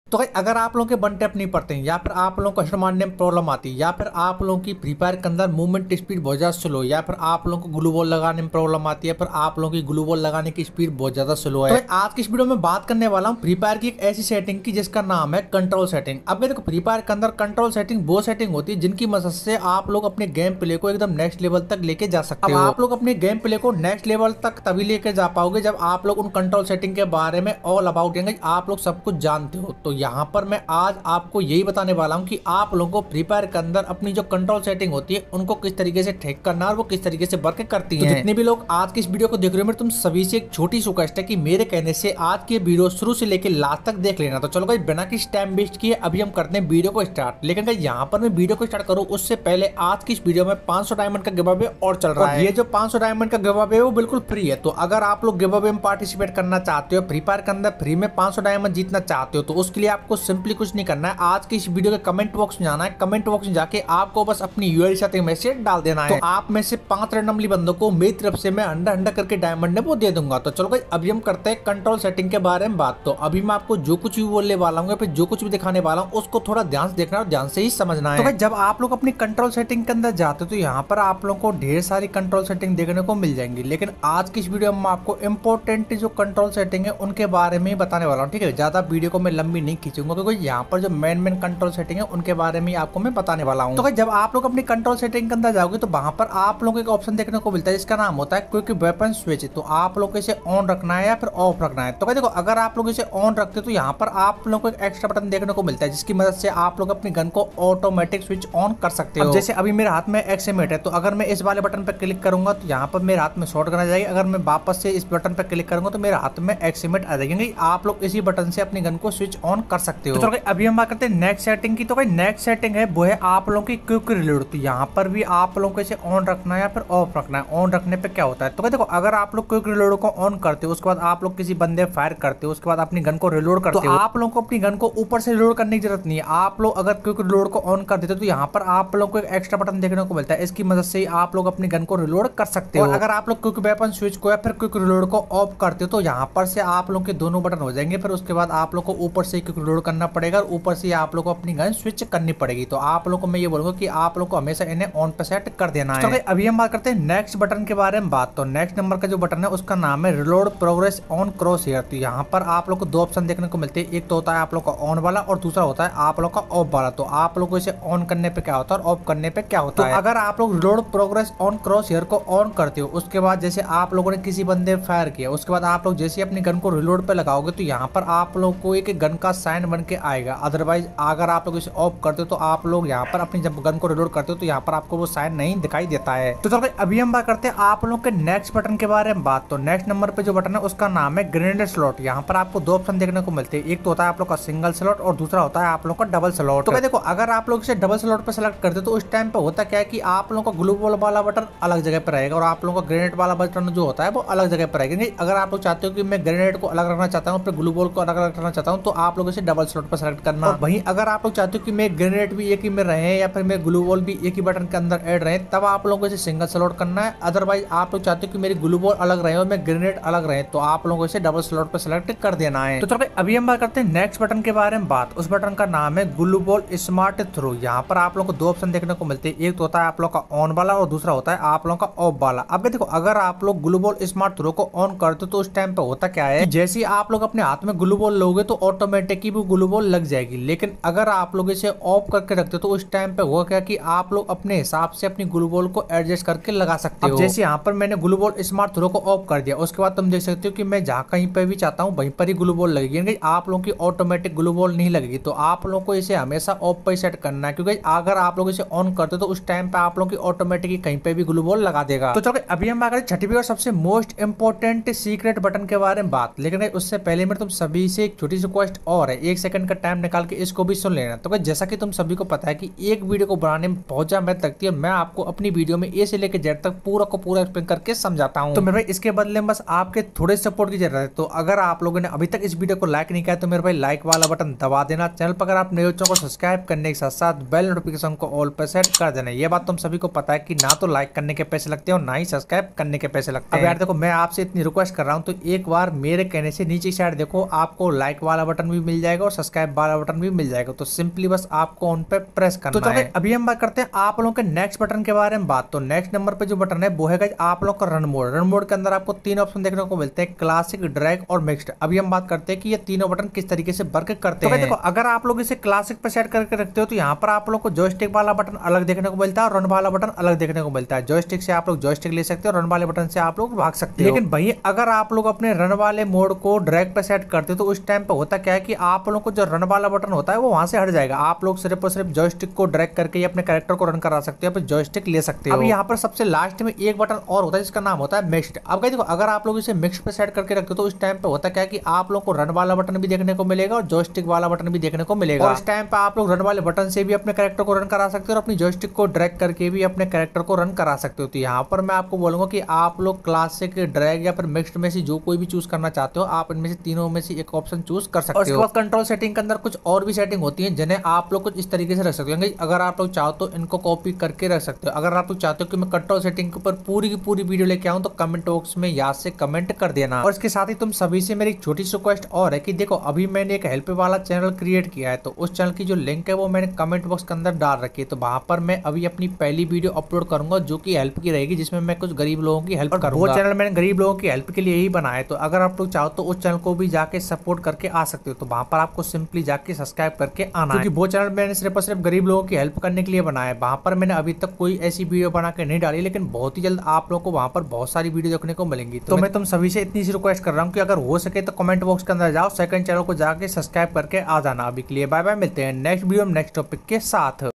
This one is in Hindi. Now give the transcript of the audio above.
तो भाई अगर आप लोगों के वन टैप नहीं पड़ते हैं या फिर आप लोगों को हेड मारने में प्रॉब्लम आती है या फिर आप लोगों की फ्री फायर के अंदर मूवमेंट स्पीड बहुत ज़्यादा स्लो है या फिर आप लोगों को ग्लू बॉल लगाने में प्रॉब्लम आती है फिर आप लोगों की ग्लू बॉल लगाने की स्पीड बहुत ज़्यादा स्लो है, तो आज की इस वीडियो में बात करने वाला हूँ फ्री फायर की एक ऐसी सेटिंग की जिसका नाम है कंट्रोल सेटिंग। अब देखो फ्री फायर के अंदर कंट्रोल सेटिंग वो सेटिंग होती है जिनकी मदद से आप लोग अपने गेम प्ले को एकदम नेक्स्ट लेवल तक लेके जा सकते हो। आप लोग अपने गेम प्ले को नेक्स्ट लेवल तक तभी लेके जा पाओगे जब आप लोग उन कंट्रोल सेटिंग के बारे में ऑल अबाउट आप लोग सब कुछ जानते हो। तो यहाँ पर मैं आज आपको यही बताने वाला हूँ कि आप लोगों को फ्री फायर के अंदर अपनी जो कंट्रोल सेटिंग होती है उनको किस तरीके से ठीक करना और वो किस तरीके से वर्क करती है। तो जितने भी लोग आज की इस वीडियो को देख रहे हो मेरे तुम सभी से एक छोटी सी रिक्वेस्ट है कि मेरे कहने से आज की वीडियो शुरू से लेकर लास्ट तक देख लेना। तो चलो भाई बिना किसी टाइम वेस्ट किए अभी हम करते हैं वीडियो को स्टार्ट। लेकिन भाई यहाँ पर मैं वीडियो को स्टार्ट करूँ उससे पहले आज की इस वीडियो में 500 डायमंड का गिव अवे और चल रहा है। ये जो 500 डायमंड का गिव अवे है वो बिल्कुल फ्री है। तो अगर आप लोग गिव अवे में पार्टिसिपेट करना चाहते हो, फ्री फायर के अंदर फ्री में 500 डायमंड जीतना चाहते हो, तो उसके लिए आपको सिंपली कुछ नहीं करना है। आज की इस वीडियो के कमेंट बॉक्स में जाना है, कमेंट बॉक्स में जाके आपको बस अपनी यूआईडी साथ मैसेज डाल देना है। तो आप में से 5 रैंडमली बंदों को मेरी तरफ से मैं अंडा अंडा करके डायमंड है वो दे दूंगा। तो चलो भाई अभी हम करते हैं कंट्रोल सेटिंग के बारे में बात। तो अभी मैं आपको जो कुछ भी बोलने वाला हूँ फिर जो कुछ भी दिखाने वाला हूँ उसको थोड़ा ध्यान से देखना और ध्यान से ही समझना है। तो भाई जब आप लोग अपनी कंट्रोल सेटिंग के अंदर जाते हो तो यहाँ पर आप लोगों को ढेर सारी कंट्रोल सेटिंग देखने को मिल जाएंगी, लेकिन आज की इस वीडियो में आपको इंपॉर्टेंट जो कंट्रोल सेटिंग है उनके बारे में बताने वाला हूँ। ठीक है, ज्यादा वीडियो को मैं लंबी नहीं खींचूंगा क्योंकि यहाँ पर जो मेन कंट्रोल सेटिंग है उनके बारे में आपको मैं बताने वाला हूँ। तो भाई जब आप लोग अपनी कंट्रोल सेटिंग के अंदर जाओगे तो वहां पर आप लोगों को एक ऑप्शन देखने को मिलता है जिसका नाम होता है क्विक वेपन स्विच। तो आप लोग को इसे ऑन रखना है या फिर ऑफ रखना है। तो भाई देखो अगर आप लोग इसे ऑन रखते हो तो यहाँ पर आप लोगों को एक एक्स्ट्रा बटन देखने को मिलता है जिसकी मदद से आप लोग अपनी गन को ऑटोमेटिक स्विच ऑन कर सकते हो। जैसे अभी मेरे हाथ में एक्सएमएट है तो अगर मैं इस वाले बटन पर क्लिक करूंगा तो यहाँ पर मेरे हाथ में शॉट गन आ जाएगी। अगर मैं वापस से इस बटन पर क्लिक करूंगा तो मेरे हाथ में एक्सएमएट आ जाएगी। आप लोग इसी बटन से अपनी गन को स्विच ऑन कर सकते हो। तो चलो अभी हम बात करते हैं नेक्स्ट सेटिंग की। तो भाई नेक्स्ट सेटिंग है वो है आप लोगों की क्विक रिलोड। तो यहाँ पर भी आप लोगों को इसे ऑन रखना है या फिर ऑफ रखना है। ऑन रखने पे क्या होता है तो देखो अगर आप लोग क्विक रिलोड को ऑन करते हो उसके बाद आप लोग किसी बंदे फायर करते हो उसके बाद अपनी गन को रिलोड करते हो, आप लोगों को अपनी गन को ऊपर से रिलोड करने की जरूरत नहीं है। आप लोग अगर क्विक रिलोड को ऑन कर देते हो तो यहाँ पर आप लोग को एक एक्स्ट्रा बटन देखने को मिलता है, इसकी मदद से आप लोग अपनी गन को रिलोड कर सकते हो। और अगर आप लोग क्विक वेपन स्विच को या फिर क्विक रिलोड को ऑफ करते हो तो यहाँ पर से आप लोग के दोनों बटन हो जाएंगे। फिर उसके बाद आप लोग को ऊपर से क्विक रिलोड करना पड़ेगा और ऊपर से आप लोग को अपनी गन स्विच करनी पड़ेगी। तो आप लोग को मैं ये बोलूंगा कि आप लोग को हमेशा इन्हें ऑन पे सेट कर देना है। तो अभी हम बात करते हैं नेक्स्ट बटन के बारे में बात। तो नेक्स्ट नंबर का जो बटन है उसका नाम है reload progress on crosshair. तो यहाँ पर आप लोग को दो ऑप्शन देखने को मिलते हैं, एक तो होता है आप लोग का ऑन वाला और दूसरा होता है आप लोग का ऑफ वाला। तो आप लोग को इसे ऑन करने पे क्या होता है और ऑफ करने पे क्या होता है। अगर आप लोग reload progress on crosshair को ऑन करते हो उसके बाद जैसे आप लोगों ने किसी बंदे फायर किया उसके बाद आप लोग जैसे अपनी गन को रिलोड पे लगाओगे तो यहाँ पर आप लोग को एक गन का साइन बन के आएगा। अदरवाइज अगर आप लोग इसे ऑफ करते हो तो आप लोग यहाँ पर अपनी जब गन को रिलोड करते हो तो यहाँ पर आपको वो साइन नहीं दिखाई देता है। तो चलो अभी हम बात करते हैं आप लोग के नेक्स्ट बटन के बारे में बात। तो नेक्स्ट नंबर पे जो बटन है उसका नाम है ग्रेनेड स्लॉट। यहाँ पर आपको दो ऑप्शन देखने को मिलते हैं, एक तो होता है आप लोग का सिंगल स्लॉट और दूसरा होता है आप लोग का डबल स्लॉट। तो देखो अगर आप लोग इसे डबल स्लॉट पे सेलेक्ट करते हो तो उस टाइम पे होता क्या है कि आप लोगों का ग्लू बॉल वाला बटन अलग जगह पर रहेगा और आप लोगों का ग्रेनेड वाला बटन जो होता है वो अलग जगह पर रहेगा। अगर आप लोग चाहते हो कि मैं ग्रेनेड को अलग रखना चाहता हूँ फिर ग्लू बॉल को अलग रखना चाहता हूँ तो आप लोग इसे डबल स्लॉट पर सेलेक्ट करना। वहीं अगर आप लोग चाहते हो कि मैं ग्रेनेड भी एक ही में रहे या फिर मैं ग्लू बॉल भी एक ही बटन के अंदर ऐड रहे तब आप लोगों को इसे सिंगल स्लॉट करना है। अदरवाइज आप लोग चाहते हो कि मेरी ग्लू बॉल अलग रहे और मैं ग्रेनेड अलग रहे तो आप लोगों को इसे डबल स्लॉट पर सेलेक्ट कर देना है। तो चलो अभी हम बात करते हैं नेक्स्ट बटन के बारे में बात। उस बटन का नाम है ग्लू बॉल स्मार्ट थ्रो। यहाँ पर आप लोगों को दो ऑप्शन देखने को मिलते हैं, एक तो होता है आप लोग का ऑन वाला और दूसरा होता है आप लोग का ऑफ वाला। अब देखो अगर आप लोग ग्लू बॉल स्मार्ट थ्रो को ऑन करते हो तो उस टाइम पे होता क्या है जैसे आप लोग अपने हाथ में ग्लू बॉल लोगे तो ऑटोमेटिकली वो ग्लू बॉल लग जाएगी। लेकिन अगर आप लोग इसे ऑफ करके रखते हो तो उस टाइम पे होगा क्या कि आप लोग अपने हिसाब से अपनी ग्लू बॉल को एडजस्ट करके लगा सकते हो। जैसे यहाँ पर मैंने ग्लू बॉल स्मार्ट थ्रो को ऑफ कर दिया उसके बाद तुम देख सकते हो कि मैं जहाँ कहीं पे भी चाहता हूँ वहीं पर ही ग्लू बॉल लगेगी। आप लोगों की ऑटोमेटिक ग्लू बॉल नहीं लगेगी। तो आप लोगों को इसे हमेशा ऑफ पे सेट करना है क्योंकि अगर आप लोग इसे ऑन करते हो तो उस टाइम पे आप लोगों की ऑटोमेटिकली कहीं पे भी ग्लू बॉल लगा देगा। तो चलो अभी हम बात करें छठी और सबसे मोस्ट इंपोर्टेंट सीक्रेट बटन के बारे में बात। लेकिन उससे पहले मेरे तुम सभी से एक छोटी सी रिक्वेस्ट और है, एक सेकंड का टाइम निकाल के इसको भी सुन लेना। तो जैसा कि तुम सभी को पता है कि एक वीडियो को बनाने में बहुत ज्यादा मेहनत लगती है, मैं आपको अपनी वीडियो में ए से लेकर जेड तक पूरा को पूरा एक्सप्लेन करके समझाता हूँ। तो मेरे भाई इसके बदले में बस आपके थोड़े सपोर्ट की जरूरत है। तो अगर आप लोगों ने अभी तक इस वीडियो को लाइक नहीं किया तो मेरे भाई लाइक वाला बटन दबा देना। चैनल पर अगर आप नए हो चैनल को सब्सक्राइब करने के साथ साथ बेल नोटिफिकेशन को ऑल पर सेट कर देना। ये बात तुम सभी को पता है कि ना तो लाइक करने के पैसे लगते हैं और ना ही सब्सक्राइब करने के पैसे लगते हैं। अब यार देखो मैं आपसे इतनी रिक्वेस्ट कर रहा हूँ तो एक बार मेरे कहने से नीचे साइड देखो आपको लाइक वाला बटन भी मिल मिल जाएगा और सब्सक्राइब वाला बटन भी मिल जाएगा। तो सिंपली बस आपको उन पे प्रेस करना है। अभी हम बात करते हैं आप लोगों के नेक्स्ट बटन के बारे में बात। तो नेक्स्ट नंबर पे जो बटन है वो है गाइस आप लोग का रन मोड। रन मोड के अंदर आपको 3 ऑप्शन देखने को मिलते हैं, क्लासिक, ड्रैग और मिक्स्ड। अभी हम बात करते हैं कि ये तीनों बटन किस तरीके से वर्क करते हैं। तो देखो अगर आप लोग इसे क्लासिक पे सेट करके रखते हो तो यहाँ पर आप लोग को जॉयस्टिक वाला बटन अलग देखने को मिलता है और रन वाला बटन अलग देखने को मिलता है। जॉयस्टिक से आप लोग जॉयस्टिक ले सकते हो, रन वाले बटन से आप लोग भाग सकते हो। लेकिन भाई अगर आप लोग अपने रन वाले मोड को ड्रैग पे सेट करते हो तो उस टाइम पे होता क्या है कि आप लोग को जो रन वाला बटन होता है वो वहां से हट जाएगा। आप लोग सिर्फ और सिर्फ जॉयस्टिक को ड्रैग करके अपने कैरेक्टर को रन करा सकते हो, फिर जॉयस्टिक ले सकते हो। अब यहाँ पर सबसे लास्ट में एक बटन और होता है जिसका नाम होता है मिक्स्ड। अब देखो अगर आप लोग इसे मिक्स्ड पे सेट करके रखते हो तो उस टाइम पे होता क्या है कि आप लोग को रन वाला बटन भी देखने को मिलेगा और जॉयस्टिक वाला बटन भी देखने को मिलेगा। और इस टाइम पे आप लोग रन वाले बटन से भी अपने कैरेक्टर को रन करा सकते हो और अपनी जॉयस्टिक को ड्रैग करके भी अपने कैरेक्टर को रन करा सकते हो। तो यहाँ पर मैं आपको बोलूंगा कि आप लोग क्लासिक, ड्रैग या फिर मिक्स्ड में से जो कोई भी चूज करना चाहते हो आप इनमें से तीनों में से एक ऑप्शन चूज कर सकते हो। उसके बाद कंट्रोल सेटिंग के अंदर कुछ और भी सेटिंग होती है जिन्हें आप लोग कुछ इस तरीके से रख सकते हो। अगर आप लोग चाहो तो इनको कॉपी करके रख सकते हो। अगर आप लोग चाहते हो कि मैं कंट्रोल सेटिंग के ऊपर पूरी की पूरी वीडियो लेके आऊं तो कमेंट बॉक्स में याद से कमेंट कर देना। और इसके साथ ही तुम सभी से मेरी एक छोटी सी रिक्वेस्ट और है कि देखो अभी मैंने एक हेल्प वाला चैनल क्रिएट किया है, तो उस चैनल की जो लिंक है वो मैंने कमेंट बॉक्स के अंदर डाल रखी है। तो वहां पर मैं अभी अपनी पहली वीडियो अपलोड करूंगा जो कि हेल्प की रहेगी, जिसमें मैं कुछ गरीब लोगों की हेल्प करूंगा। वो चैनल मैंने गरीब लोगों की हेल्प के लिए ही बनाया है। तो अगर आप लोग चाहो तो उस चैनल को भी जाके सपोर्ट करके आ सकते हो। तो वहां पर आपको सिंपली जाके सब्सक्राइब करके आना है, क्योंकि वो चैनल मैंने सिर्फ और सिर्फ गरीब लोगों की हेल्प करने के लिए बनाया है। वहां पर मैंने अभी तक कोई ऐसी वीडियो बना के नहीं डाली, लेकिन बहुत ही जल्द आप लोगों को वहां पर बहुत सारी वीडियो देखने को मिलेंगी। तो मैं तुम सभी से इतनी सी रिक्वेस्ट कर रहा हूँ कि अगर हो सके तो कमेंट बॉक्स के अंदर जाओ, सेकंड चैनल को जाके सब्सक्राइब करके आ जाना। अभी के लिए बाय बाय, मिलते हैं नेक्स्ट वीडियो में नेक्स्ट टॉपिक के साथ।